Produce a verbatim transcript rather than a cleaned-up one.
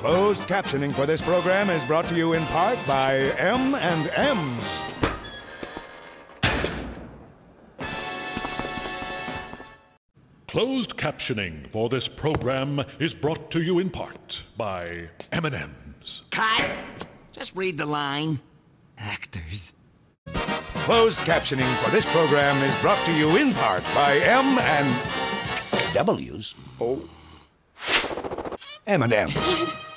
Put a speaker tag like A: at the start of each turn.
A: Closed captioning for this program is brought to you in part by M and M's.
B: Closed captioning for this program is brought to you in part by M and M's.
C: Cut! Just read the line. Actors.
A: Closed captioning for this program is brought to you in part by M and W's. Oh. M and M's.